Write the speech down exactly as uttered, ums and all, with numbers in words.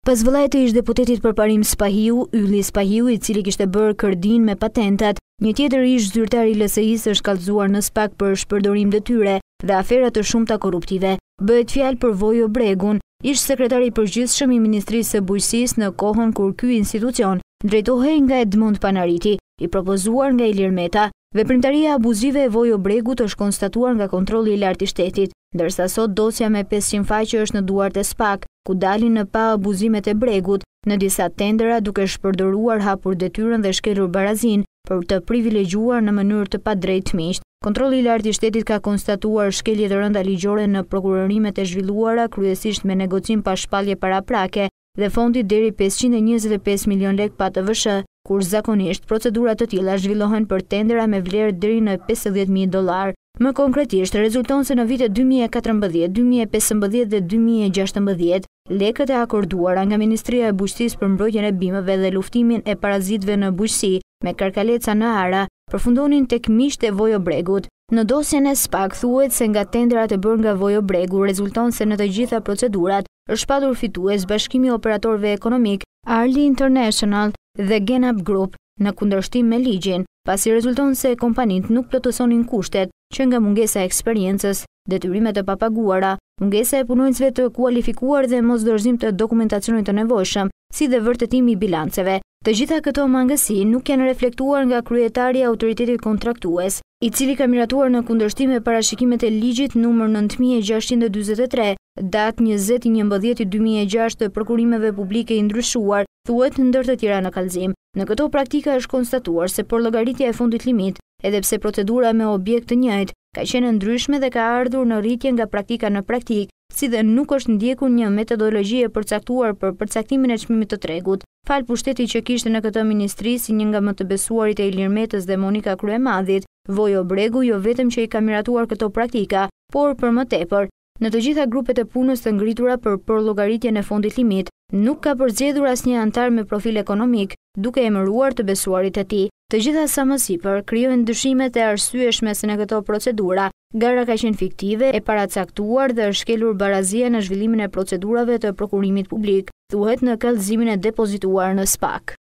Pas vëllait e ish deputetit përparim Spahiu, Ylli Spahiu, i cili kishte bërë kërdin me patentat, një tjetër ish zyrtar i L S I-s është kallëzuar në SPAK për shpërdorim detyre dhe afera të shumta korruptive. Bëhet fjalë për Vojo Bregun, ish sekretari i përgjithshëm i Ministrisë së Bujqësisë në kohën kur ky institucion drejtohej nga Edmond Panariti, i propozuar nga Ilir Meta. Veprimtaria abuzive e Vojo Bregut është konstatuar nga kontrolli i lartë i shtetit, ndërsa sot dosja me pesëqind faqe është në duart e SPAK, ku dalin në pa abuzimet e Bregut në disa tendera duke shpërdoruar hapur detyrën dhe shkelur barazin për të privilegjuar në mënyrë të padrejtë miqt. Kontrolli i lartë i shtetit ka konstatuar shkelje të rënda ligjore në prokurorimet e zhvilluara kryesisht me negocim pa shpallje paraprake dhe fondi deri pesëqind e njëzet e pesë milion lek pa T V S H, kur zakonisht procedurat të tilla zhvillohen për tendera me vlerë deri në pesëdhjetë mijë dollar. Më konkretisht, rezulton se në vitet dy mijë e katërmbëdhjetë, dy mijë e pesëmbëdhjetë dhe dy mijë e gjashtëmbëdhjetë, lekët e akorduara nga Ministria e Bujqësisë për mbrojtjen e bimëve dhe luftimin e parazitëve në bujqësi me karkaleca në ara përfundonin tek miqtë e Vojo Bregut. Në dosjen e SPAK thuhet se nga tenderat e bërë nga Vojo Bregu rezulton se në të gjitha procedurat është padur fitues Bashkimi i Operatorëve Ekonomik, Arli International dhe Genap Group, në kundërshtim me ligjin, pasi rezulton se kompanitë nuk plotësonin kushtet që nga mungesa e eksperiencës, detyrime të papaguara, mungesa e punonjësve të kualifikuar dhe mosdorëzim të dokumentacionit të nevojshëm, si dhe vërtetimi i bilanceve. Të gjitha këto mangësi nuk janë reflektuar nga kryetari i autoritetit kontraktues, i cili ka miratuar në kundërshtim me parashikimet e ligjit numër nëntë mijë e gjashtëqind e dyzet e tre, datë njëzet i njëmbëdhjetë dy mijë e gjashtë të prokurimeve publike i ndryshuar, thuhet ndër të tjera në kallëzim. Në këto praktika është konstatuar se por llogaritja e fundit limit, edhe pse procedura me objekt të njëjtë ka qenë ndryshme dhe ka ardhur në rritje nga praktika në praktik, si dhe nuk është ndjekur një metodologji e përcaktuar për përcaktimin e çmimit të tregut. Fal pushteti që kishte në këtë ministri si një nga më të besuarit e Ilir Metës dhe Monika Kryemadhit, Vojo Bregu jo vetëm që i ka miratuar këto praktika, por për më tepër, në të gjitha grupet e punës të ngritura për përllogaritjen e fondit limit, nuk ka përzgjedhur asnjë antar me profil ekonomik, duke emëruar të besuarit e tij. Të gjitha sa më sipër krijojnë dyshimet e arsyeshme se në këto procedura, gara ka qenë fiktive, e paracaktuar dhe është shkelur barazia në zhvillimin e procedurave të prokurimit publik, thuhet në kallëzimin e depozituar në SPAK.